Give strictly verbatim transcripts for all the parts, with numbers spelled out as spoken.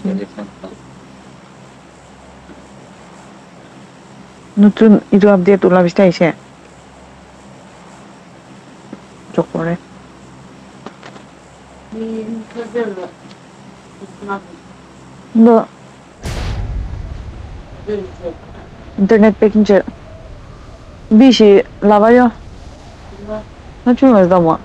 Nutun itu update ulah bisa ise. Jokore. No. Internet packing cer. Bishi lava yo. Na cuma da mo.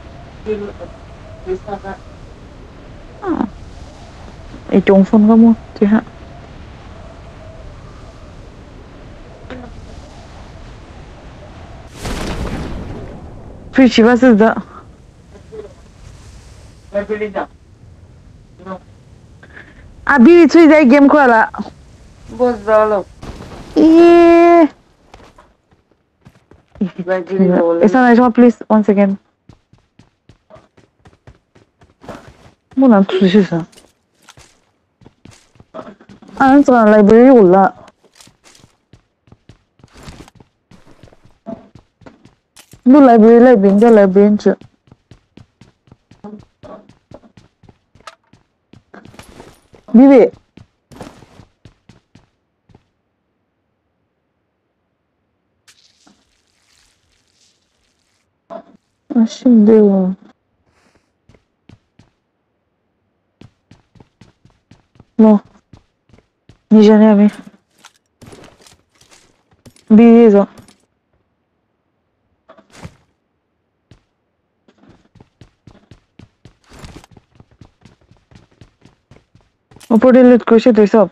Ah. Itong phone ka mo. Tiha. Free chiva se da. Abi chui dai game khola. Boss dalo. Eh. Esa na please one second. Muna tushisa. An tsara library ulla. Nu library library da library ch. Bibi. Ashimdewa. No. Ni jamais ami. Bibi zo. উপরে লুট করছে তুই সব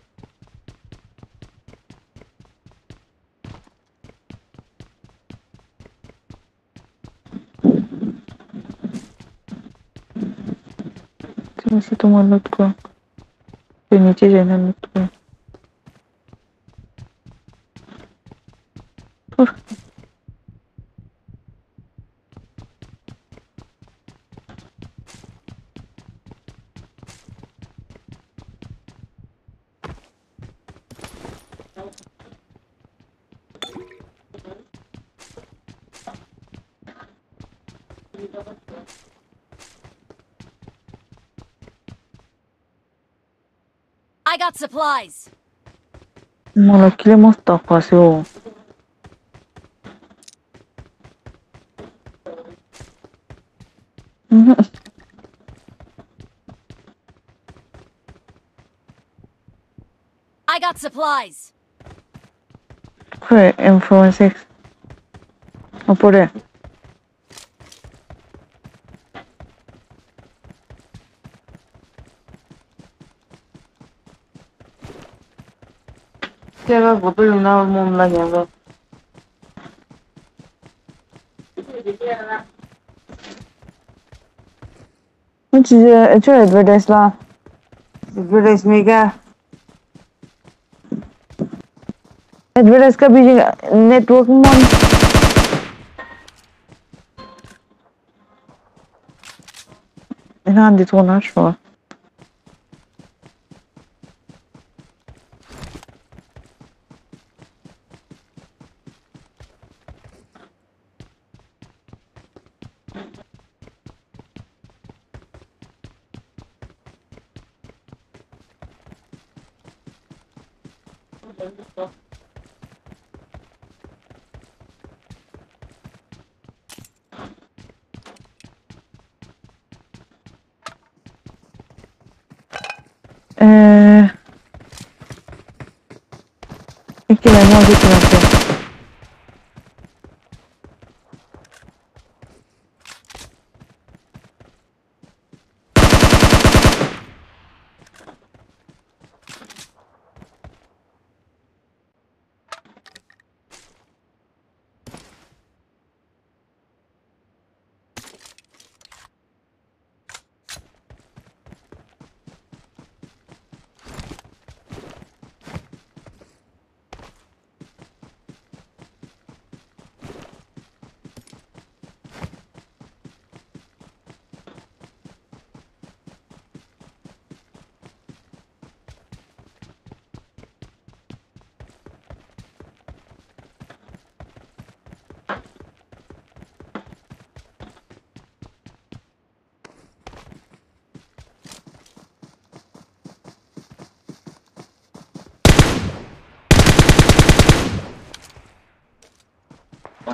তুমি সে তোমার লুট কর তুই নিচে যাই না লুট কর I got supplies. Mano, que mostra fácil. I got supplies. Foi M four six. Opore. Kaya boto yung na mom lang yan ba? Nó chỉ cho advertise là Advertise में क्या? advertise का भी network mon ina dit ona şo eee iki tane oldu ki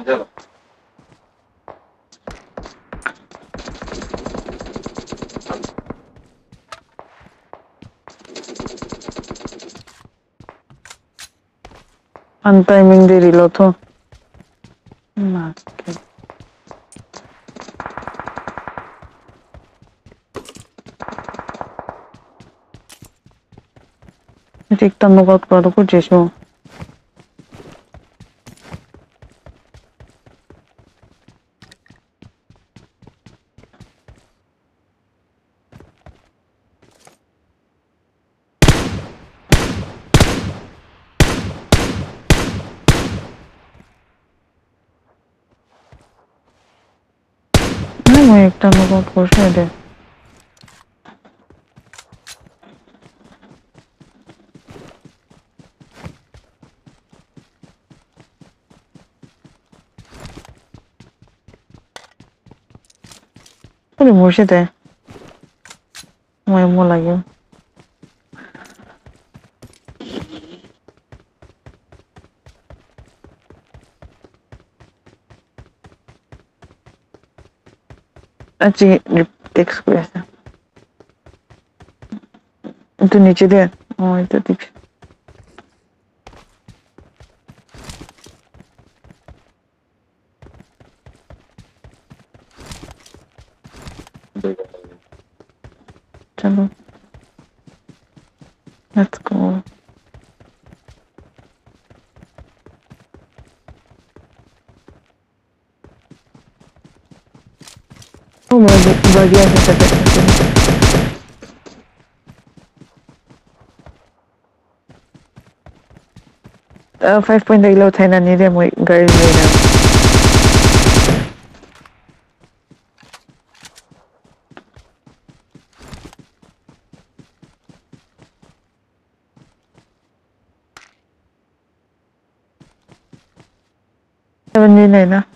Untiming the reload to. Maske. Tikta knockout karo ko jesho. Na mo ekta knockout korse de. Puri morse de. Moi mo lagyo. Achi text kore ase. Etu niche de. Oh, etu text. Chalo. Let's go. Oh, बढ़िया से set है five point eight लो था ना नहीं रे मैं गाड़ी में ना seven नहीं ना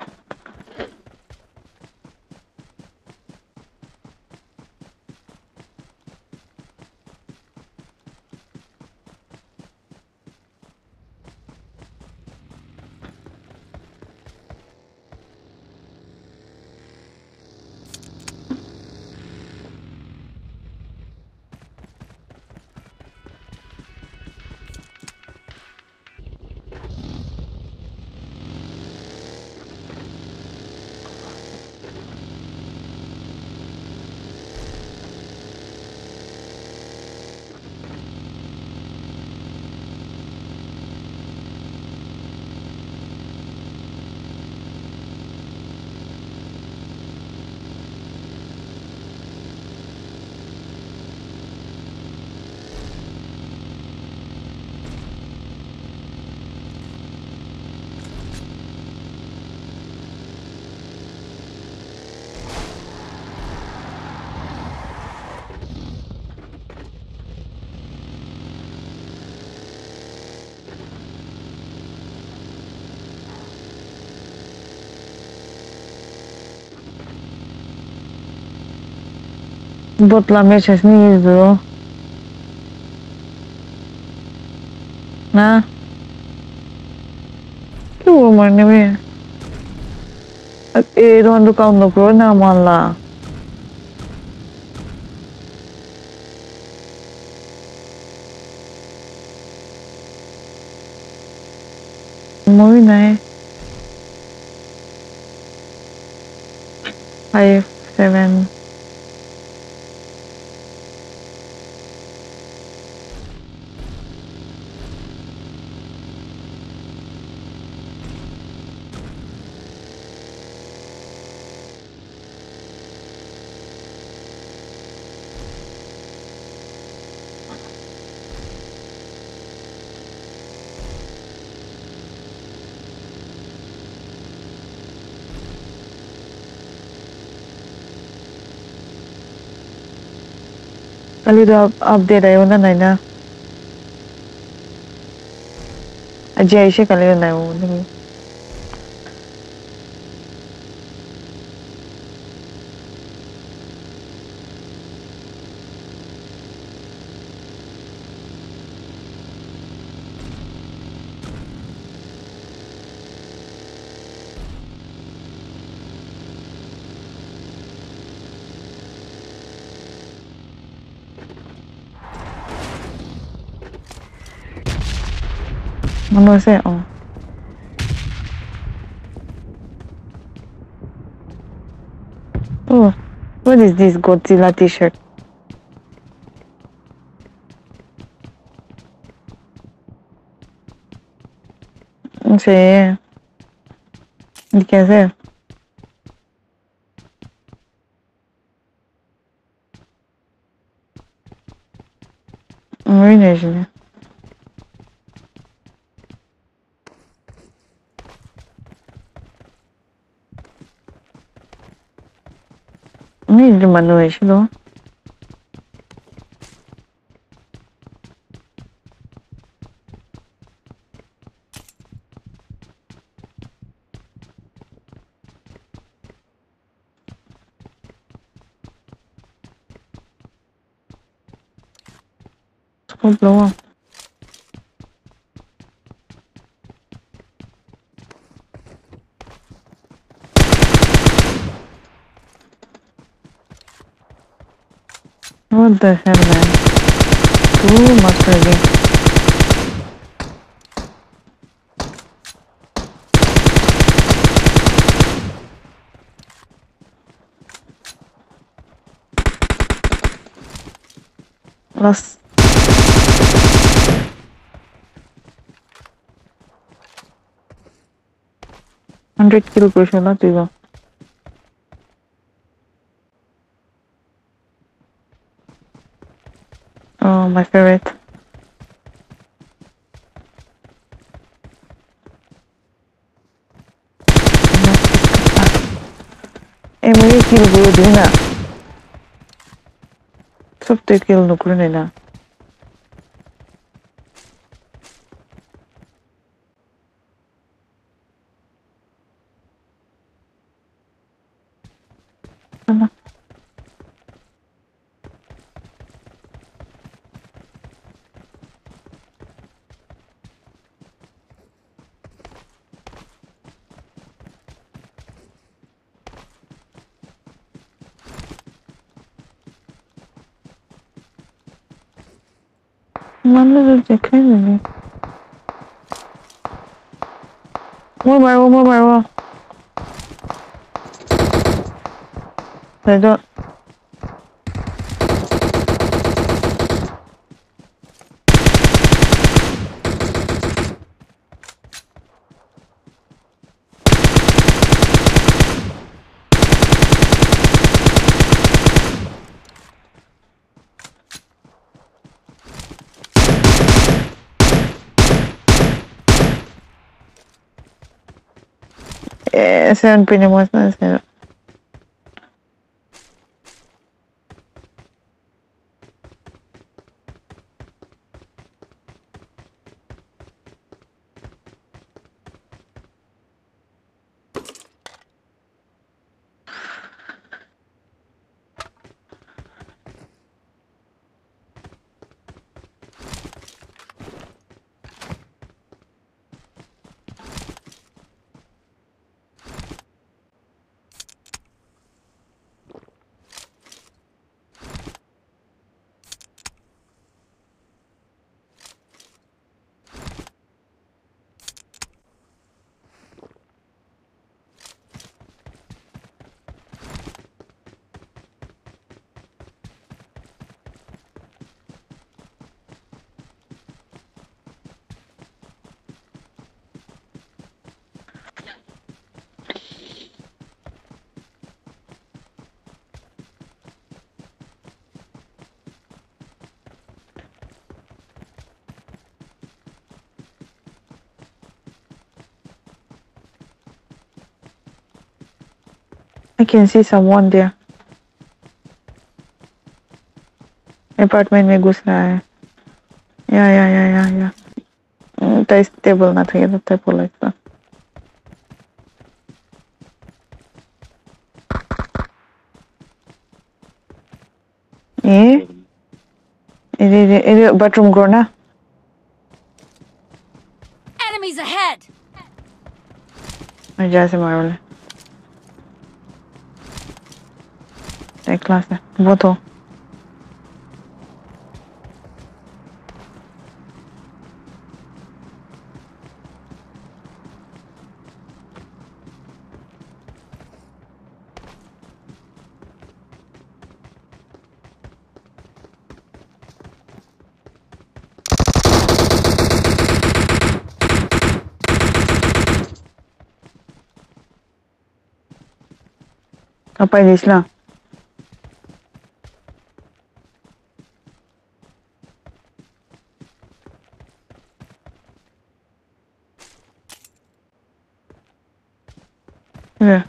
बहुत लंबे चश्मे यूज़ हो ना क्यों मरने में ए रोन दुकान नो प्रो ना माला muy nice five seven kali do update ayo na nai na aji aise kali do nai wo Ano say? Oh. Oh, what is this Godzilla t-shirt? Sí. ¿Y qué hacer? Muy bien. Muy bien, Manuel. ¿No? Comprou. What the hell, man? Too much crazy. Lost. Hundred kill pressure, not even. Oh, my favorite. Eh, मुझे kill बोल दी ना. सब तो kill नुकरे नहीं ना. ना. मानो तो देखा ही नहीं. More मारो, more मारो. Pero eh, seven pinemos na sir. I can see someone there. Apartment में घुस रहा है. Yeah, yeah, yeah, yeah, yeah. तो stable ना था ये तो type बोला इसका. Eh? Ini ini ini bathroom grow na. Enemies ahead! मैं जैसे मारो ले. एक क्लास है. वो तो. Apa ini Islam? Ya.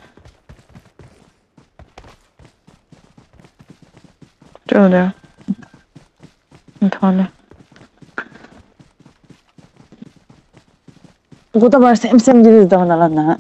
Coba. Entahlah. Aku tak bahas same same jadi tahu nalar na.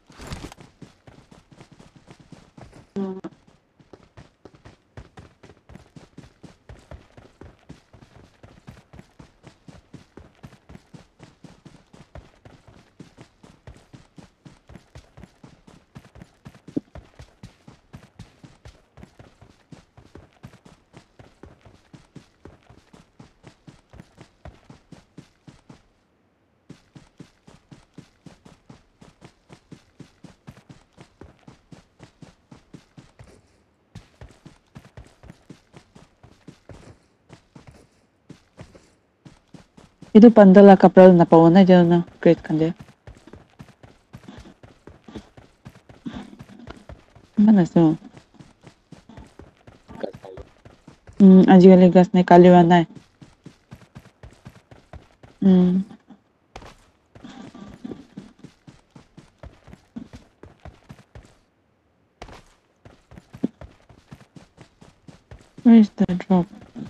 Itu pandala kapral na pauna dyan na great kande. Mana so? Hmm, আজিকালি gas নাই kaliwa নাই. Hmm. Where is the drop?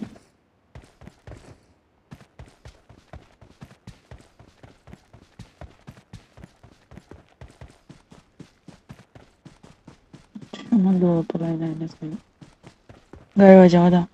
Cuma dua perlainan sih. Gaya jauh dah.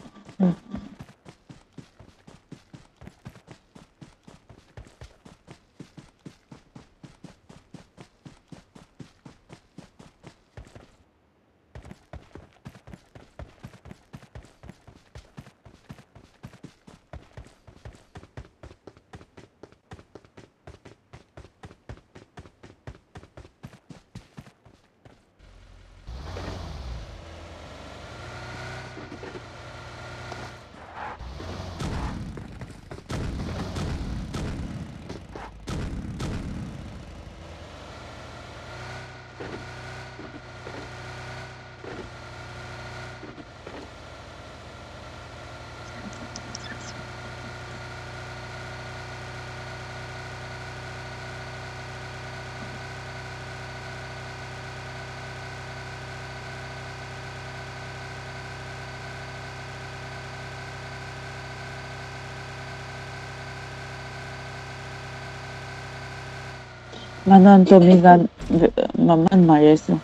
Manon to migan maman mayesu.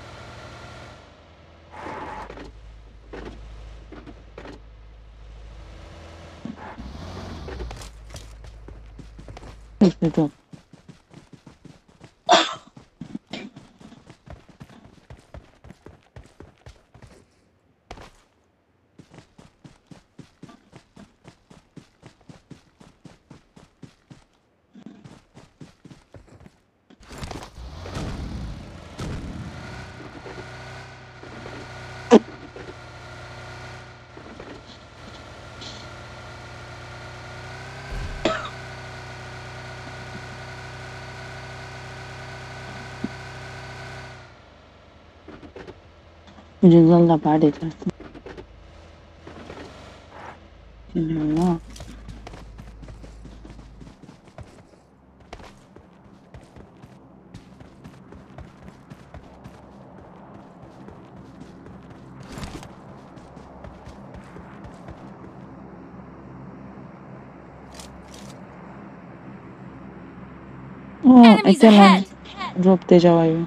Itu. Jingle na party ta. No. Oh, Enemies ito lang. ahead! Drop te jawayo.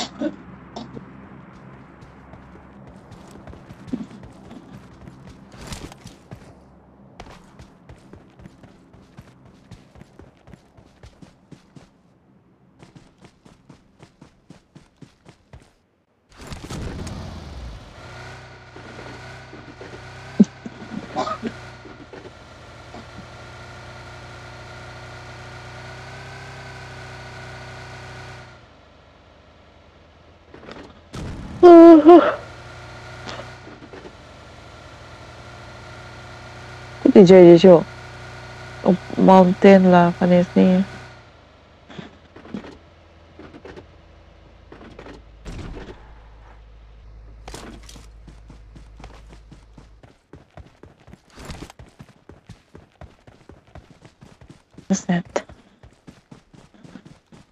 Kuti jay show. Mountain lah kanis ni.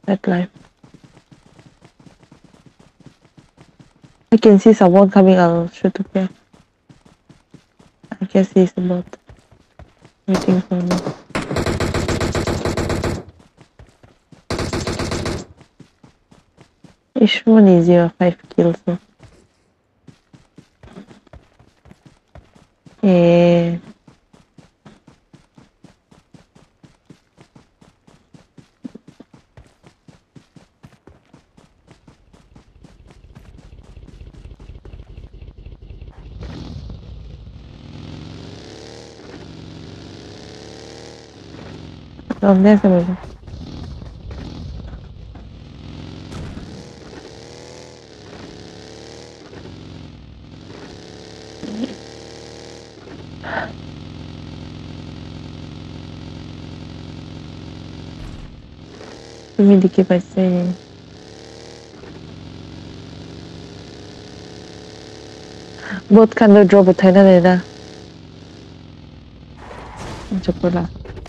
that life. I can see someone coming. I'll shoot okay. I guess he's about waiting for me. Which one is your five kills? So? Yeah. Down there somewhere. Let me keep I say. Both kind of drop उठाई ना देना. चुपला.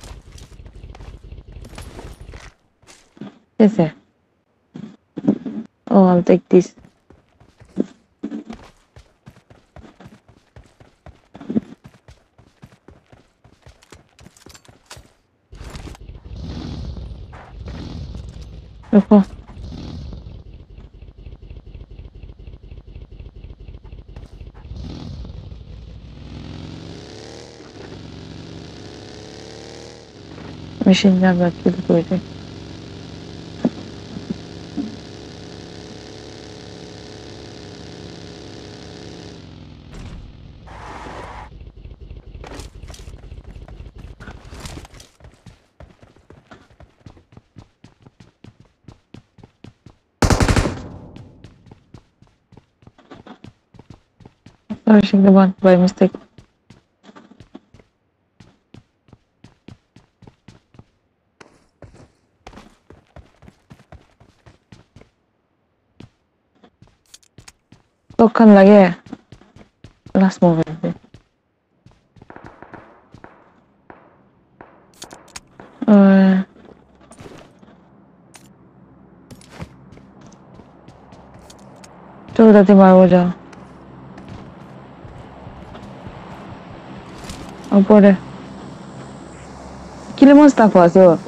Yes, sir. Oh, I'll take this. रुको. Machine gun रख के रुको इधर. Pushing the one by mistake. Token lagi. Last moment. Uh, Coba tadi mau aja. Apa deh? Kila mau staff aja.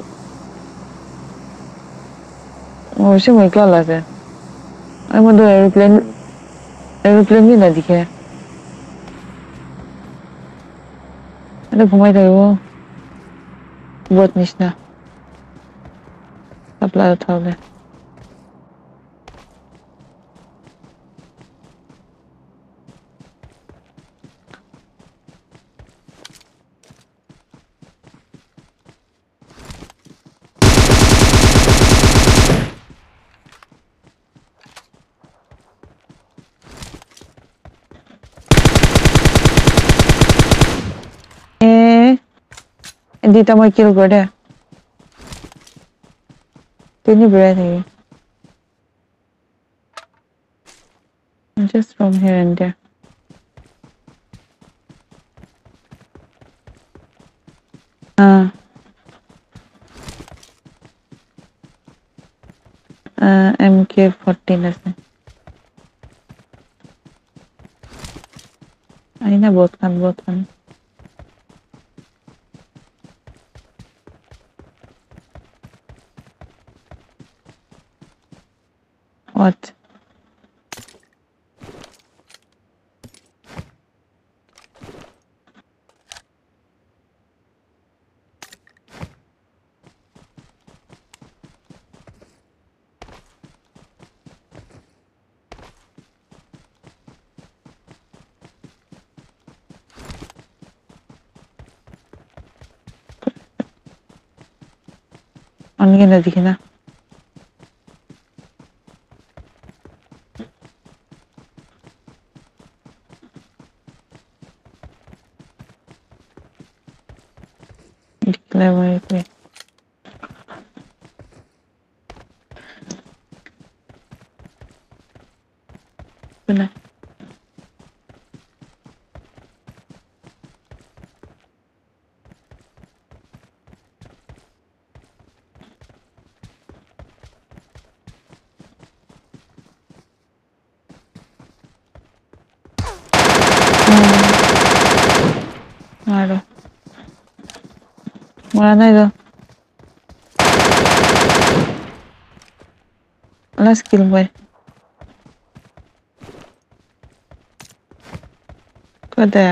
Oh, sih mau iklan lah sih. Aku mau aeroplane, aeroplane ni dah diखे. Ada घुमाई था वो. बहुत निश्ना. Apply उठा ले. Dita mau kill gue deh. Ini berani. Just from here and there. Ah. Uh, M K fourteen আছে. Aina बहुत kan बहुत kan. What? Angin na dikin na. Declare it. Benar. Mara na ito. Last kill boy. Kode.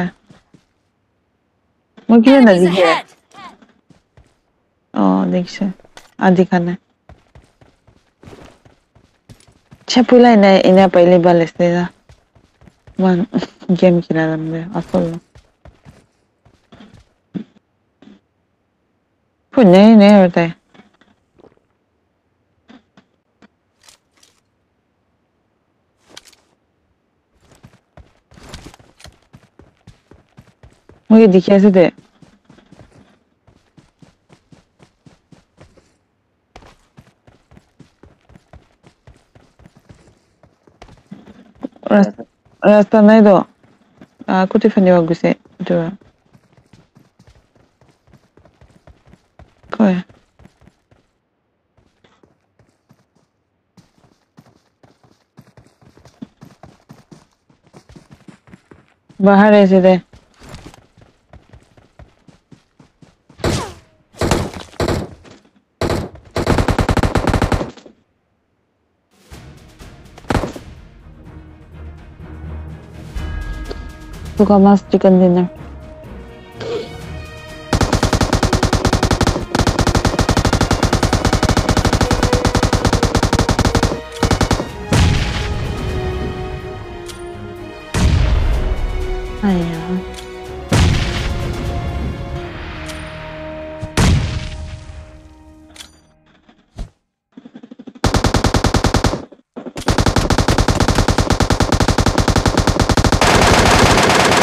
Moi kiyo na Enemies dikhe. ahead! Oh, dekhse. Ah, dikha na. Chapula ina ina paile bal ase na. Man game khila ramde asol. Phu nahi nahi hota hai. Moi dikhe ase de. Rasta nahi do. Ah, kuti fani wa guse. Do. Koi. Bahar aise de. Suka mas chicken dinner. Ayah.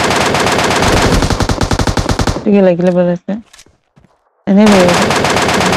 Sige lagi lepas itu. Ini boleh.